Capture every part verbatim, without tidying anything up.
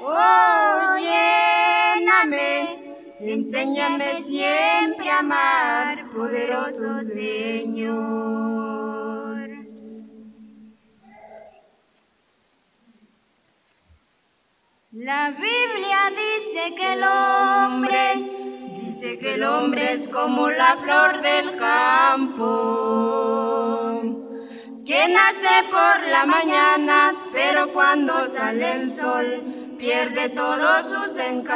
Oh, lléname, enséñame siempre a amar, poderoso Señor. La Biblia dice que el hombre, dice que el hombre es como la flor del campo, que nace por la mañana, pero cuando sale el sol pierde todos sus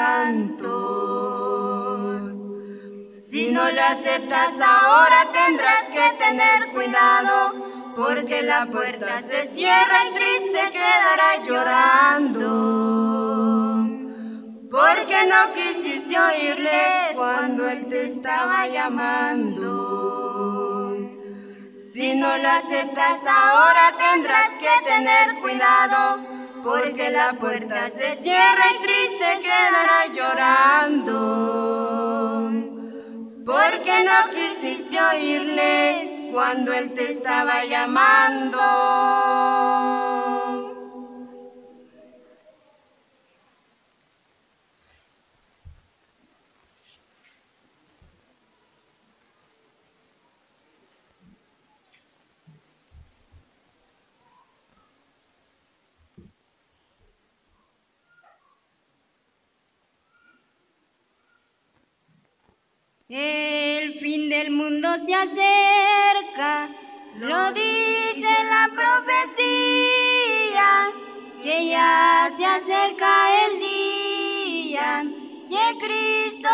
encantos. Si no le aceptas ahora tendrás que tener cuidado, porque la puerta se cierra y triste quedarás llorando, porque no quisiste oírle cuando él te estaba llamando. Si no lo aceptas ahora tendrás que tener cuidado, porque la puerta se cierra y triste quedarás llorando, porque no quisiste oírle cuando él te estaba llamando. El fin del mundo se acerca, lo dice la profecía, que ya se acerca el día y Cristo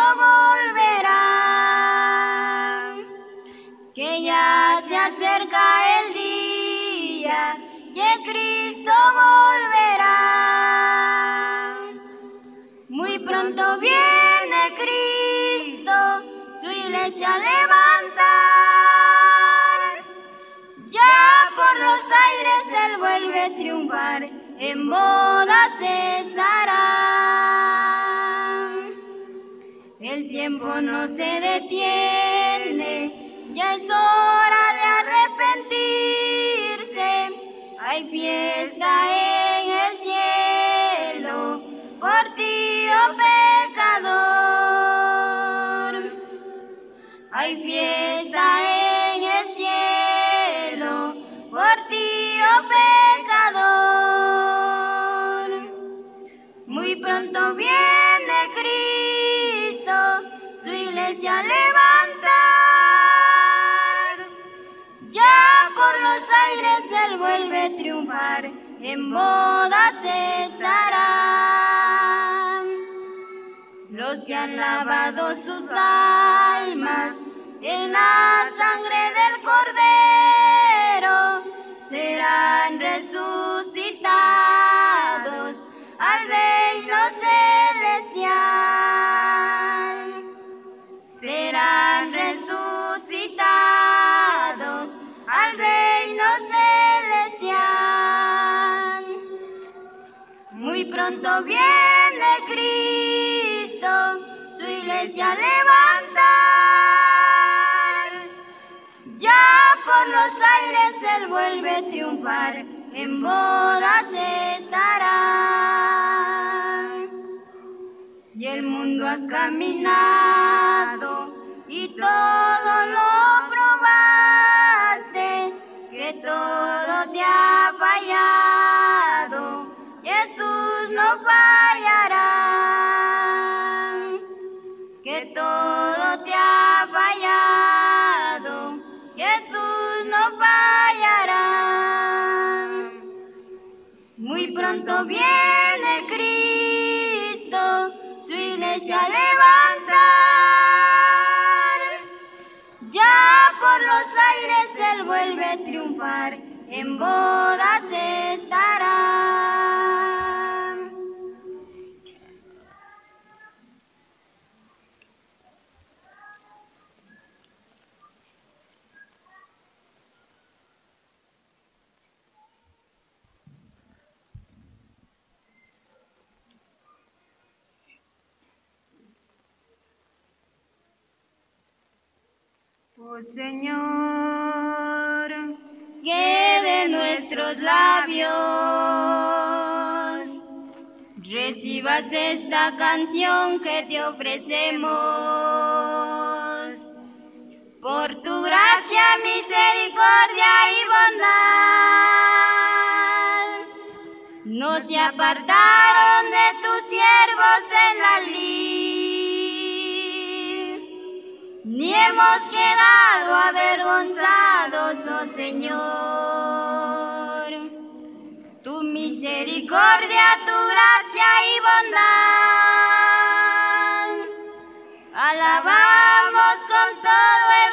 volverá. Que ya se acerca el día y Cristo volverá. Muy pronto viene Cristo, su iglesia a levantar. Ya por los aires él vuelve a triunfar, en bodas estará. El tiempo no se detiene, ya es hora de arrepentirse. Hay fiesta en el cielo por ti, oh pecador. Hay fiesta en el cielo por ti, oh pecador. Muy pronto viene Cristo, su iglesia a levantar. Ya por los aires él vuelve a triunfar, en bodas estará. Los que han lavado sus almas en la sangre del Cordero serán resucitados al reino celestial. Serán resucitados al reino celestial. Muy pronto viene Cristo, su iglesia a levantar. Ya por los aires él vuelve a triunfar, en bodas estará. Si el mundo has caminado y todo lo probaste, que todo te ha fallado, Jesús no fallará. Que todo te ha fallado, Jesús no fallará. Muy pronto viene Cristo, su iglesia a levantar. Ya por los aires él vuelve a triunfar, en bodas estará. Oh Señor, que de nuestros labios recibas esta canción que te ofrecemos. Por tu gracia, misericordia y bondad, no se apartaron de tus siervos en la lid, ni hemos quedado avergonzados, oh Señor. Tu misericordia, tu gracia y bondad, alabamos con todo el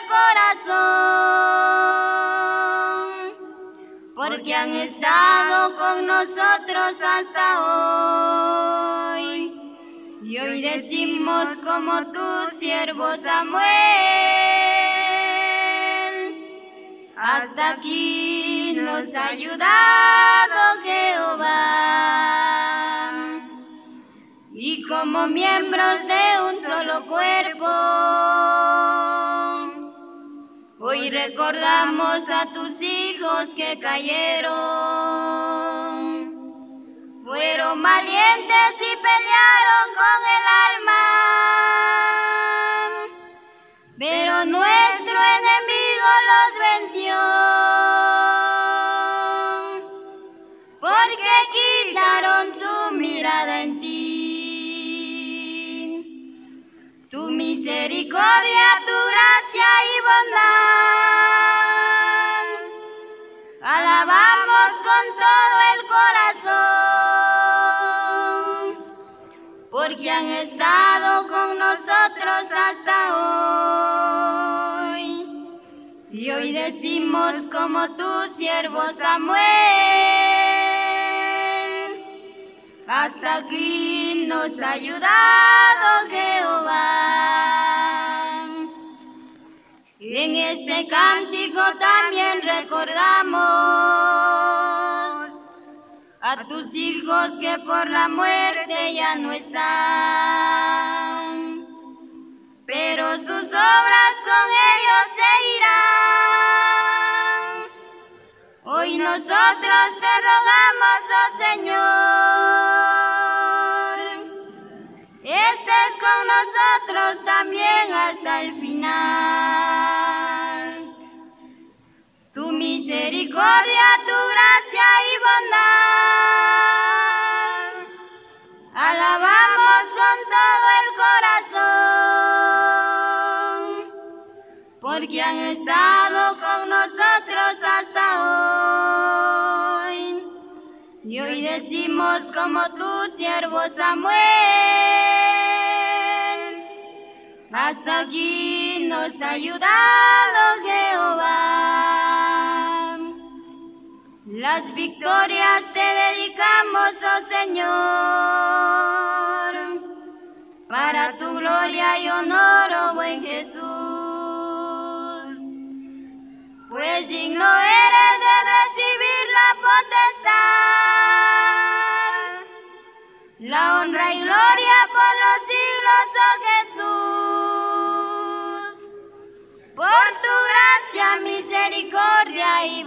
corazón, porque han estado con nosotros hasta hoy. Y hoy decimos como tu siervo Samuel, hasta aquí nos ha ayudado Jehová. Y como miembros de un solo cuerpo, hoy recordamos a tus hijos que cayeron. Fueron valientes y pelearon con el alma, pero nuestro enemigo los venció, porque quitaron su mirada en ti. Tu misericordia, tu gracia y bondad, alabamos con todo el corazón, porque han estado con nosotros hasta hoy. Y hoy decimos como tu siervo Samuel, hasta aquí nos ha ayudado Jehová. En este cántico también recordamos a tus hijos que por la muerte ya no están, pero sus obras con ellos seguirán. Hoy nosotros te rogamos, oh Señor, estés con nosotros también hasta el final. Tu misericordia, tu gracia y bondad, alabamos con todo el corazón, porque han estado con nosotros hasta hoy. Y hoy decimos como tu siervo Samuel, hasta aquí nos ha ayudado Jehová. Las victorias te dedicamos, oh Señor, para tu gloria y honor, oh buen Jesús. Pues digno eres de recibir la potestad, la honra y gloria por los siglos, oh Jesús. Por tu gracia, misericordia y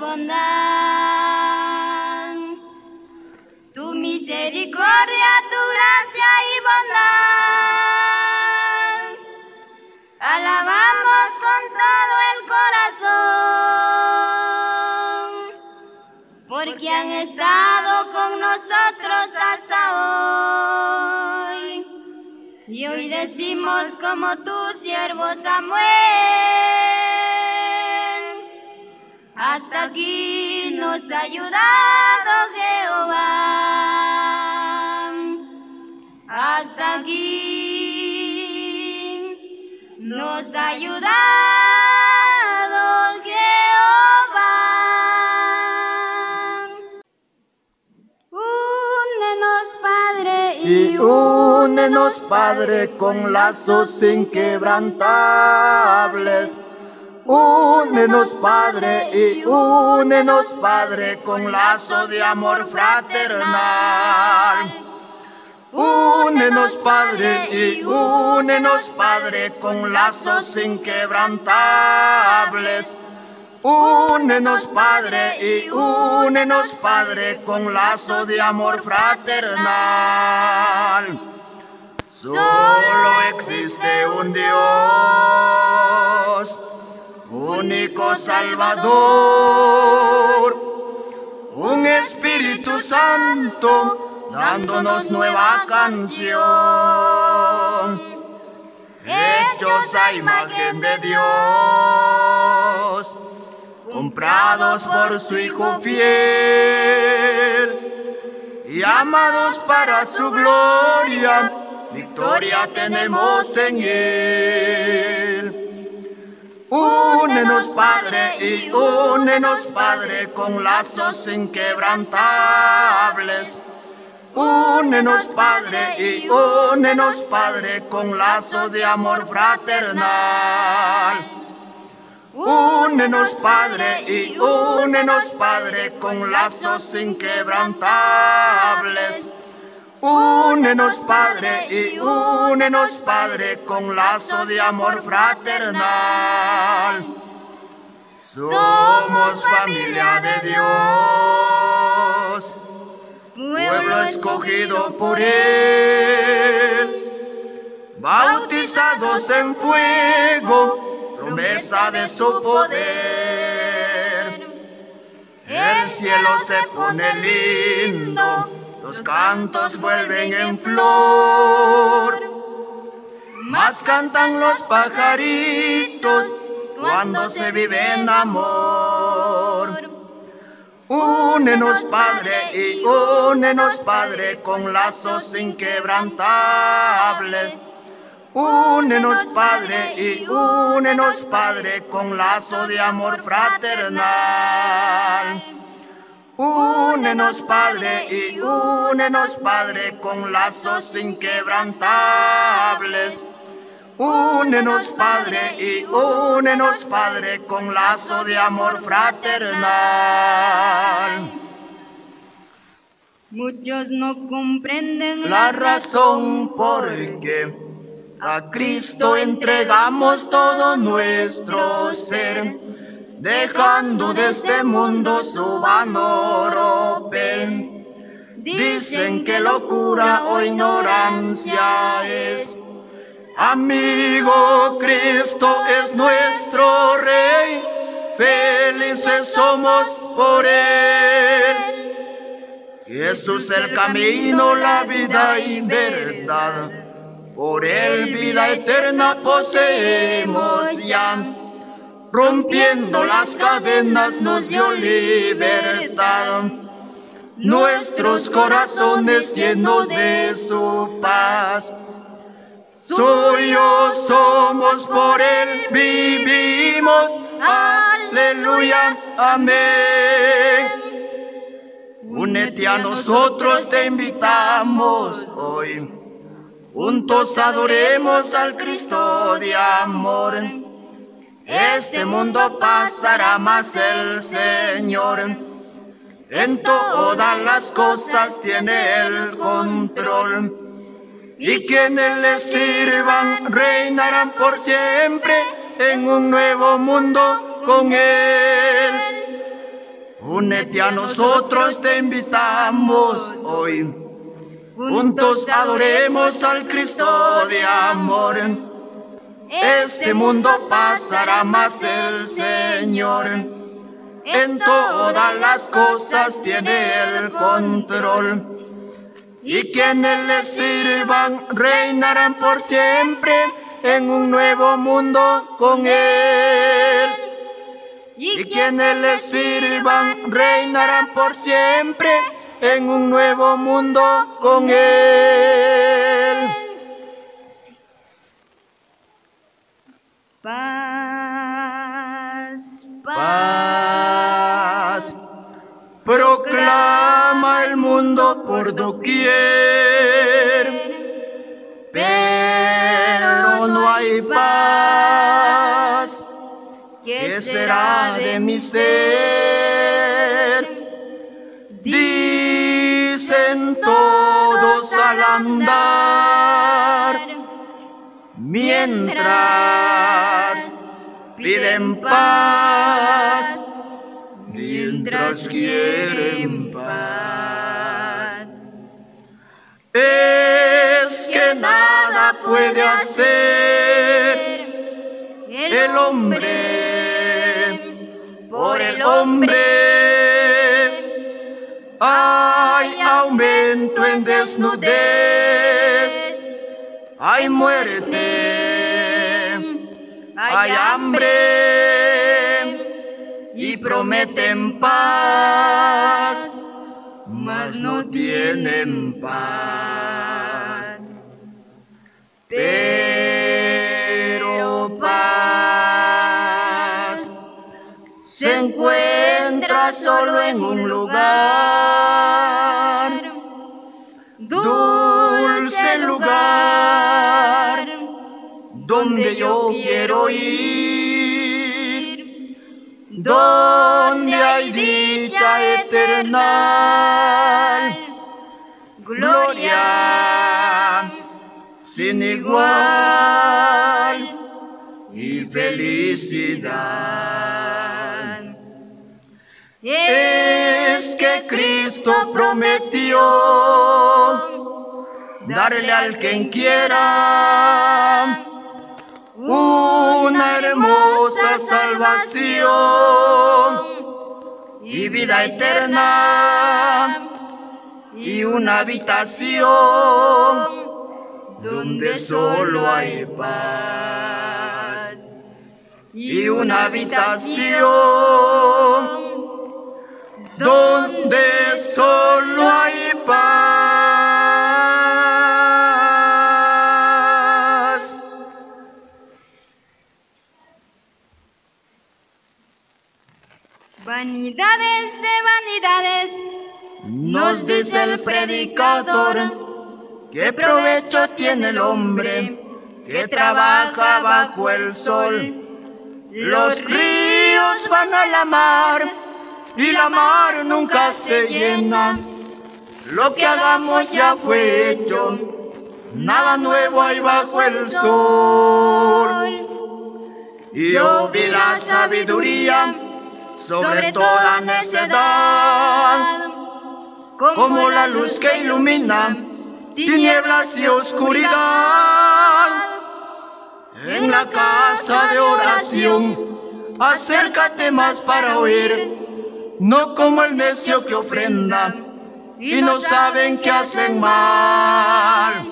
bondad, tu misericordia, tu gracia y bondad, alabamos con todo el corazón, porque han estado con nosotros hasta hoy. Y hoy decimos como tu siervo Samuel, hasta aquí nos ha ayudado Jehová. Hasta aquí nos ha ayudado Jehová. Únenos, Padre, y únenos, Padre, con lazos inquebrantables. Únenos, Padre, y únenos, Padre, con lazo de amor fraternal. Únenos, Padre, y únenos, Padre, con lazos inquebrantables. Únenos, Padre, y únenos, Padre, con lazo de amor fraternal. existe un Dios, único Salvador, un Espíritu Santo, dándonos nueva canción, hechos a imagen de Dios, comprados por su Hijo fiel y amados para su gloria, victoria tenemos en Él. Únenos, Padre, y únenos, Padre, con lazos inquebrantables. Únenos, Padre, y únenos, Padre, con lazos de amor fraternal. Únenos, Padre, y únenos, Padre, con lazos inquebrantables. Únenos, Padre, y únenos, Padre, con lazo de amor fraternal. Somos familia de Dios, pueblo escogido por Él, bautizados en fuego, promesa de su poder. El cielo se pone lindo, los cantos vuelven en flor, más cantan los pajaritos cuando se vive en amor. Únenos, Padre, y únenos, Padre, con lazos inquebrantables. Únenos, Padre, y únenos, Padre, con lazo de amor fraternal. Únenos, Padre, y únenos, Padre, con lazos inquebrantables. Únenos, Padre, y únenos, Padre, con lazo de amor fraternal. Muchos no comprenden la razón por qué a Cristo entregamos todo nuestro ser, dejando de este mundo su vano oropel. Dicen que locura o ignorancia es. Amigo, Cristo es nuestro Rey, felices somos por Él. Jesús el camino, la vida y verdad, por Él vida eterna poseemos ya. Rompiendo las cadenas nos dio libertad, nuestros corazones llenos de su paz. Suyos somos, por Él vivimos, aleluya, amén. Únete a nosotros, te invitamos hoy, juntos adoremos al Cristo de amor. Este mundo pasará, mas el Señor en todas las cosas tiene el control. Y quienes le sirvan reinarán por siempre en un nuevo mundo con Él. Únete a nosotros, te invitamos hoy, juntos adoremos al Cristo de amor. Este mundo pasará, mas el Señor en todas las cosas tiene el control. Y quienes le sirvan reinarán por siempre en un nuevo mundo con Él. Y quienes le sirvan reinarán por siempre en un nuevo mundo con Él. Paz, paz, proclama el mundo por doquier, pero no hay paz. ¿Qué será de mi ser? Dicen todos al andar, mientras piden paz, mientras quieren paz. Es que nada puede hacer el hombre, por el hombre. Hay aumento en desnudez, hay muerte, hay hambre y prometen paz, mas no tienen paz. Pero paz se encuentra solo en un lugar, dulce lugar, donde yo quiero ir, donde hay dicha eterna, gloria sin igual y felicidad. Es que Cristo prometió darle al quien quiera una hermosa salvación y vida eterna y una habitación donde solo hay paz y una habitación donde solo hay paz. Vanidades de vanidades, nos dice el predicador, ¿qué provecho tiene el hombre que trabaja bajo el sol? Los ríos van a la mar y la mar nunca se llena. Lo que hagamos ya fue hecho, nada nuevo hay bajo el sol. Y yo vi la sabiduría sobre toda necedad, como la luz que ilumina tinieblas y oscuridad. En la casa de oración, acércate más para oír, no como el necio que ofrenda y no saben que hacen mal.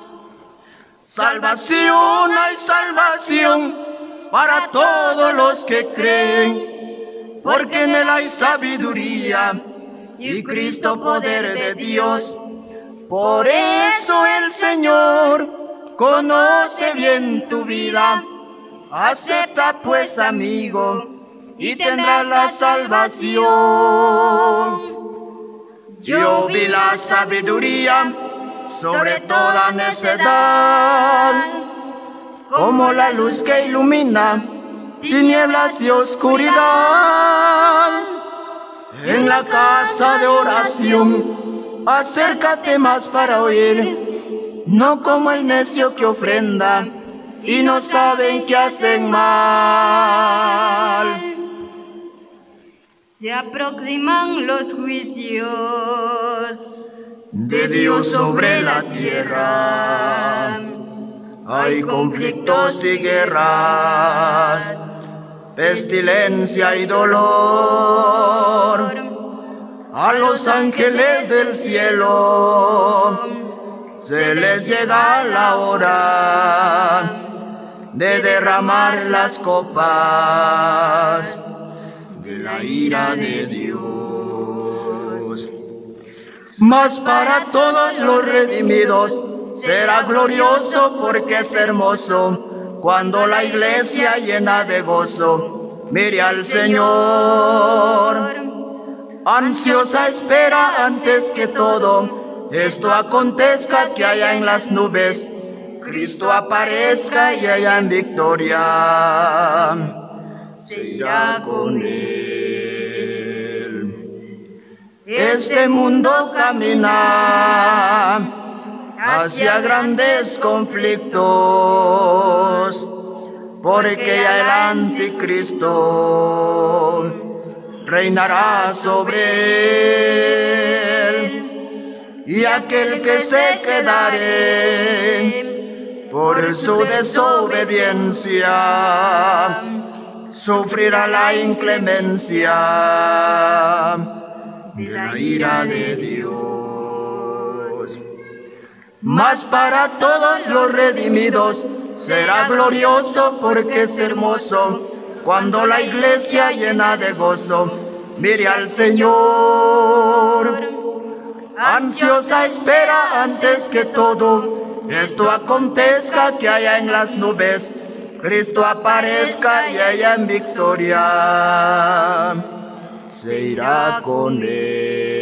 Salvación, hay salvación para todos los que creen, porque en él hay sabiduría y Cristo poder de Dios. Por eso el Señor conoce bien tu vida, acepta pues amigo y tendrás la salvación. Yo vi la sabiduría sobre toda necedad, como la luz que ilumina tinieblas y oscuridad. En la casa de oración, acércate más para oír, no como el necio que ofrenda y no saben que hacen mal. Se aproximan los juicios de Dios sobre la tierra. Hay conflictos y guerras, pestilencia y dolor. A los ángeles del cielo se les llega la hora de derramar las copas de la ira de Dios. Mas para todos los redimidos será glorioso, porque es hermoso cuando la iglesia llena de gozo mire al Señor. Ansiosa espera antes que todo esto acontezca, que allá en las nubes Cristo aparezca y allá en victoria se irá con él. Este mundo camina hacia grandes conflictos, porque ya el anticristo reinará sobre él, y aquel que se quedare por su desobediencia, sufrirá la inclemencia de la ira de Dios. Mas para todos los redimidos será glorioso porque es hermoso cuando la iglesia llena de gozo mire al Señor. Ansiosa espera antes que todo esto acontezca, que allá en las nubes Cristo aparezca y allá en victoria se irá con él.